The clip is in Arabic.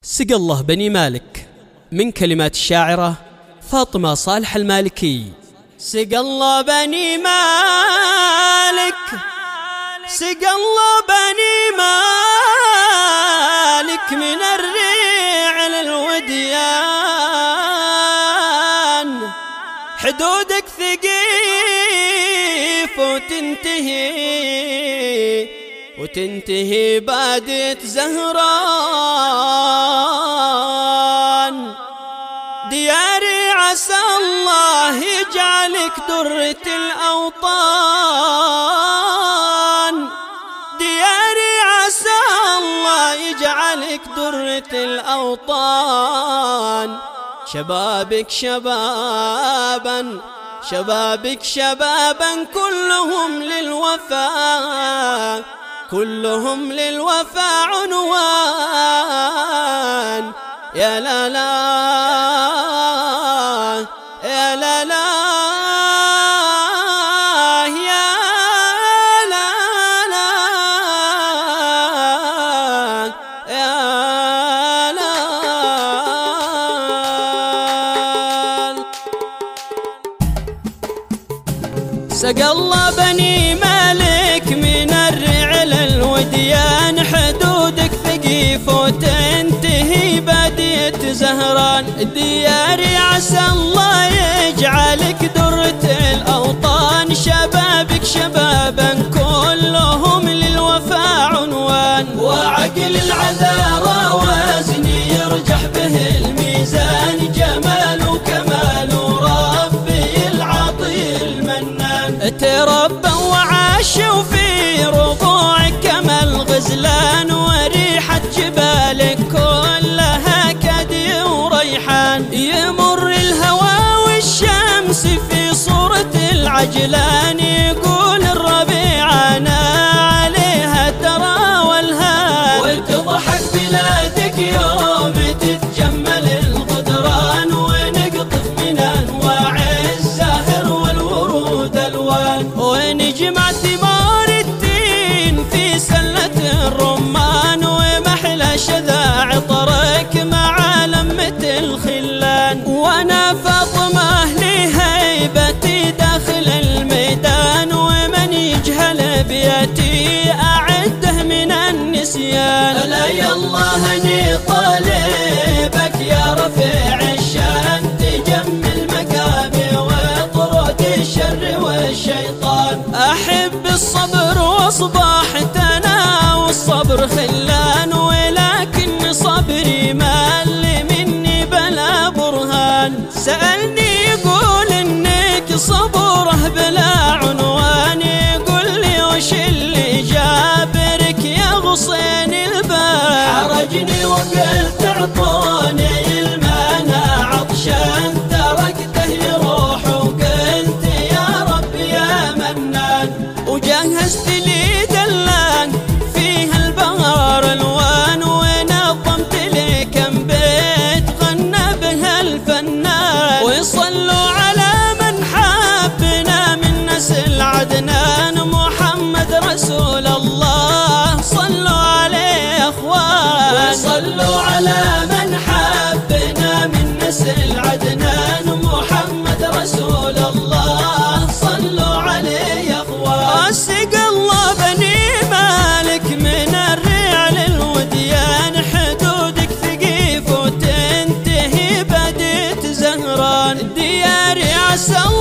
سقى الله بني مالك من كلمات الشاعرة فاطمة صالح المالكي. سقى الله بني مالك، سقى الله بني مالك من الريع للوديان، حدودك ثقيف وتنتهي بادية زهران. دياري عسى الله يجعلك درة الأوطان، دياري عسى الله يجعلك درة الأوطان. شبابك شبابا، شبابك شبابا كلهم للوفاء، كلهم للوفاء عنوان. يا لا لا يا لا لا يا لا لا يا لا. سقى الله بني مالك من الريع للوديان، حدودك ثقيف وتنتهي بادية زهران. دياري عسى الله يجعلك درة الأوطان، شبابك شبابا كلهم للوفاء عنوان. وعقل العذارى وزني يرجح به الميزان، جمال وكمال ربي العطي المنان. تربى وعاشوا في رضوعك كما الغزلان، وريحة جبالك كلها كدي وريحان. يمر الهوى والشمس في صورة العجلان، يقول الربيع أنا عليها ترى والهان. وتضحك بلادك يوم تتجمل الغدران، ونقطف من أنواع الزهر والورود ألوان. ونجمع ثمار التين في سلة الرمان، ومحلى شذا عطرك مع لمة الخلان. وانا فاطمة لهيبتي داخل الميدان، ومن يجهل بيتي أعده من النسيان. ألا يا الله اني طالبك يا رفيع الشان، تجمل مقامي وطرد الشر والشيطان. أحب الصبر وصباحتنا والصبر خلان، ولكن صبري مال مني بلا برهان. سألني يقول إنك صبره بلا عنوان، يقول لي وش اللي جابرك يا غصين البال. حرجني وقلت اعطوني الماء عطشان، تركته يروح وقلت يا رب يا منان. وجهزت لي دلان فيها البهار الوان، ونظمت لي كم بيت غنى بها الفنان. ويصلوا على من حبنا من نسل عدنان، محمد رسول الله صلوا عليه يا اخوان. وصلوا على من حبنا من نسل عدنان، محمد رسول الله صلوا عليه يا اخوان. سقى الله بني مالك من الريع للوديان، حدودك ثقيف وتنتهي بادية زهران. دياري عسى